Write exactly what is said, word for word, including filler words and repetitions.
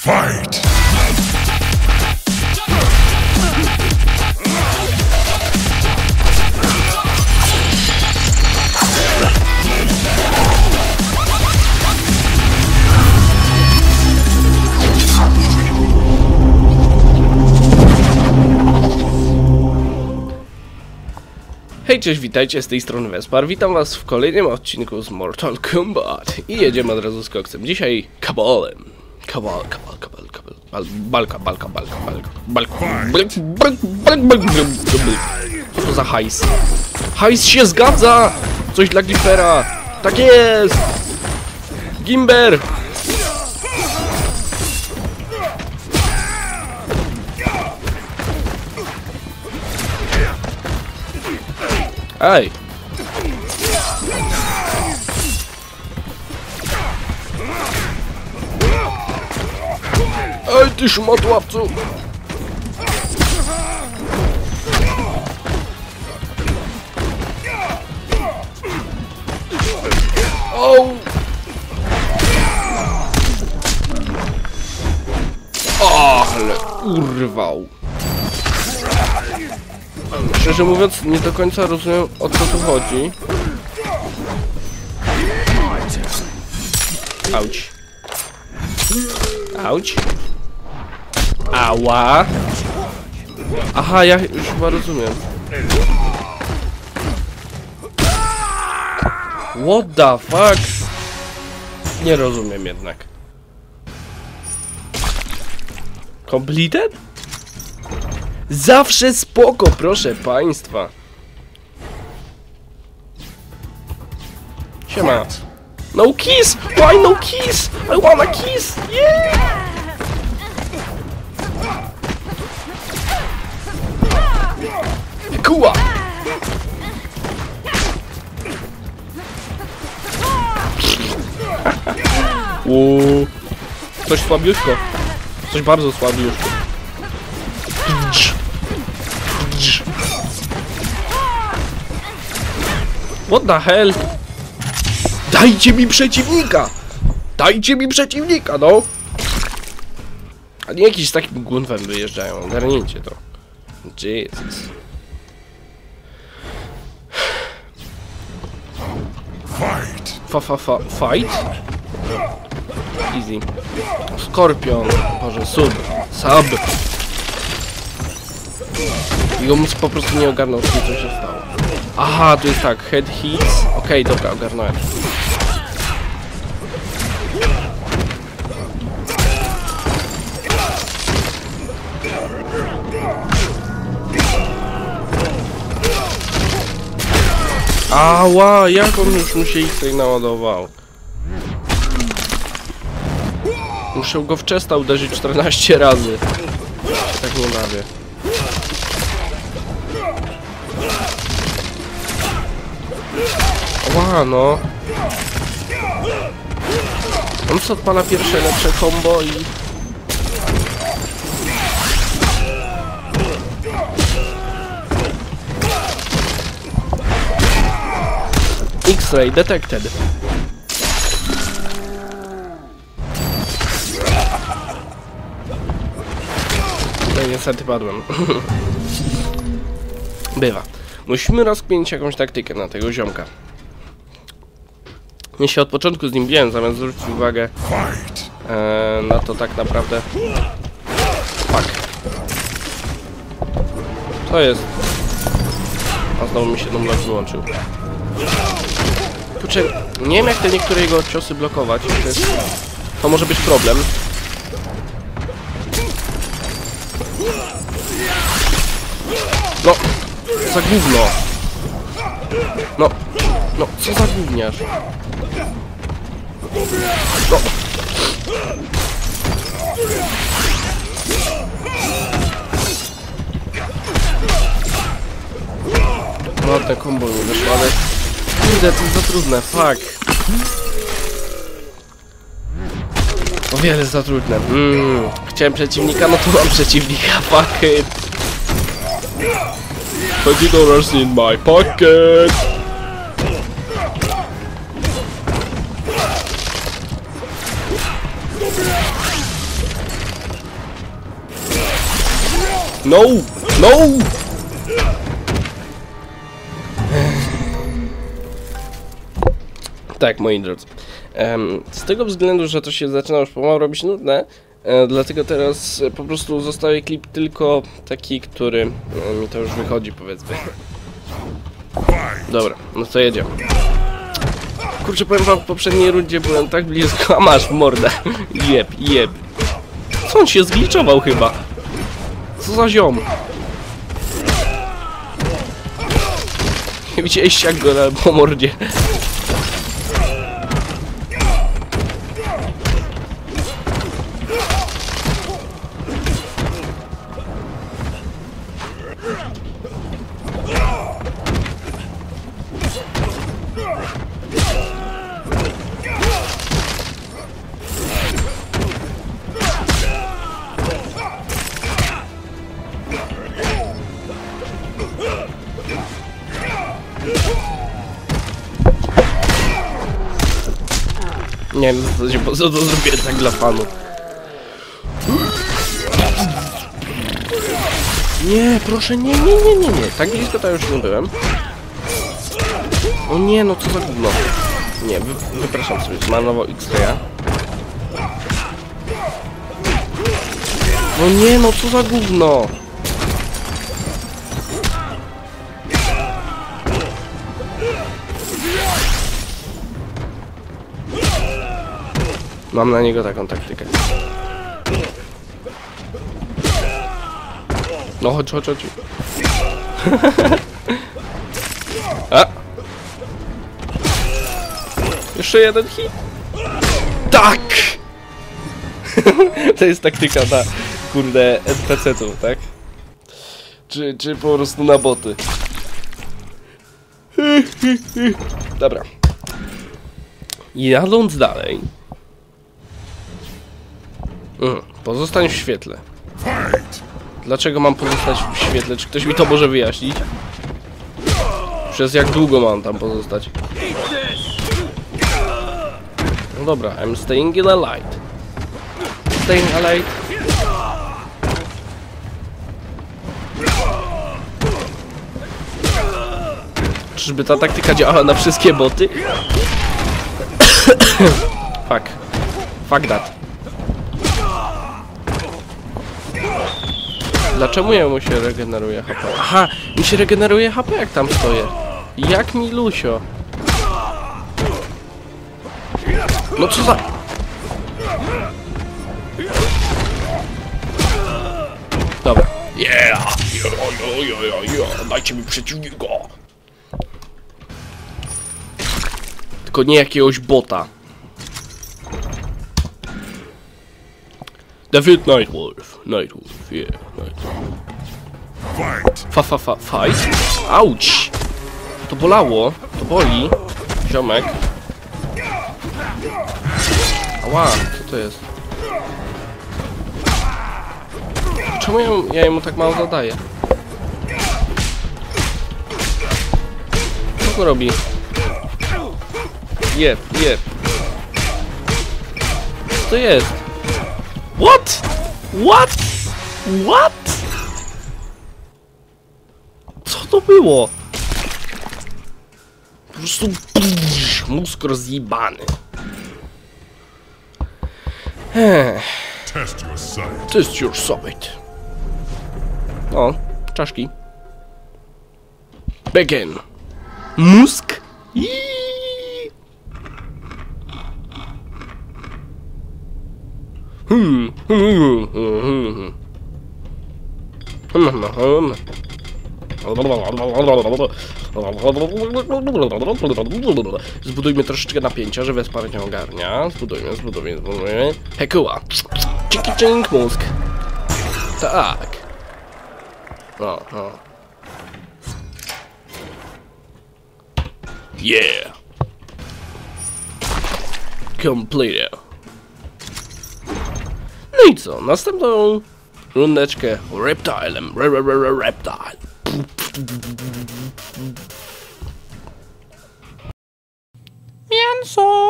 Fight! Hej, cześć, witajcie, z tej strony Vespar. Witam was w kolejnym odcinku z Mortal Kombat. I jedziemy od razu z koksem. Dzisiaj kabalem. Kabal, kabal, kabal, kabal. Bal, balka, balka, balka, balka. Balka. Co to za hajs? Hajs się zgadza! Coś dla Gimpera. Tak jest! Gimber! Ej! Ej, ty szmatłapcu! O! Ale urwał! Szczerze mówiąc, nie do końca rozumiem, o co tu chodzi. Auć. Auć. Ała. Aha, ja już chyba rozumiem. What the fuck? Nie rozumiem jednak. Completed? Zawsze spoko, proszę państwa. Siema. No kiss! Why no kiss? I wanna kiss! Yeah! Kuła! Uuu. Coś słabiutko. Coś bardzo słabiutko. What the hell? Dajcie mi przeciwnika! Dajcie mi przeciwnika, no! A nie jakiś z takim gunwem wyjeżdżają, ogarnijcie to. Jesus. Fight! Fa fa fa fight? Easy. Skorpion. Boże, sub. Sub. I on po prostu nie ogarnął, co się stało. Aha, tu jest tak, head hits. Okej, okay, dobra, ogarnąłem. Ała, jak on już mu się ich tutaj naładował? Muszę go w chesta uderzyć czternaście razy. Tak nie bawię. Ła, no. On co odpala pierwsze lepsze combo i... X-ray detected. No niestety padłem. Bywa. Musimy rozkminić jakąś taktykę na tego ziomka. Ja się od początku z nim biłem, zamiast zwrócić uwagę e, na to tak naprawdę... Fuck. Co jest? A znowu mi się ten blok wyłączył. Kurczę, nie wiem jak te niektóre jego ciosy blokować. To, jest, to może być problem. No, za gówno. No, no, co za gówniarz. No. No, te combo mi wyszło, ale... Kurde, to jest za trudne, fuck. O wiele za trudne. Mm, chciałem przeciwnika, no to mam przeciwnika, fuck it. twenty dollars in my pocket. No! No! Tak, moi drodzy. Um, z tego względu, że to się zaczyna już pomału robić nudne, e, dlatego teraz e, po prostu zostaje klip tylko taki, który e, mi to już wychodzi, powiedzmy. Dobra, no to jedziemy. Kurczę, powiem wam, w poprzedniej rundzie byłem tak blisko, a masz w mordę. Jeb, jeb. Co on się zgliczował chyba? Co za ziom? Nie widzieliście jak go na, po mordzie. Nie wiem, co się po co to zrobię tak dla fanów. Nie, proszę, nie, nie, nie, nie, nie. Tak blisko to już nie byłem. O nie, no co za gówno. Nie, wy, wypraszam sobie, zmarnował X-Raya. No nie, no co za gówno. Mam na niego taką taktykę. No chodź, chodź, chodź. A! Jeszcze jeden hit. Tak! To jest taktyka na, kurde, N P C-ów, tak? Czy, czy po prostu na boty. Dobra. Jadąc dalej. Mm, pozostań w świetle. Dlaczego mam pozostać w świetle? Czy ktoś mi to może wyjaśnić? Przez jak długo mam tam pozostać? No dobra, I'm staying in the light. Staying alive. Czyżby ta taktyka działała na wszystkie boty? Fuck. Fuck that. Dlaczego jemu się regeneruje H P? Aha, mi się regeneruje H P jak tam stoję. Jak mi Lusio. No co za... Dobra. Yeah! Yeah, yeah, yeah, yeah. Dajcie mi przeciwnika. Tylko nie jakiegoś bota. David Nightwolf. Nightwolf, yeah. Nightwolf. Fa, fa, fa, fight? Auć! To bolało. To boli. Ziomek. Ała, co to jest? Czemu ja, ja mu tak mało zadaję? Co go robi? Jeb, jeb. Co to jest? What? What? What? Co to było? Po prostu pff, mózg rozjebany. Ech. Test your sight. O, czaszki. Begin. Mózg. Hmm. Hmm. Hmm. Hmm. Hmm. Zbudujmy troszeczkę napięcia, że Wespar nie ogarnia. Zbudujmy, zbudujmy, zbudujmy. Hekuła. Cziki czink mózg. Tak. O, o. Yeah. Complete. No i co? Następną rundeczkę reptilem. Re, re, re, re, reptile. Mięso.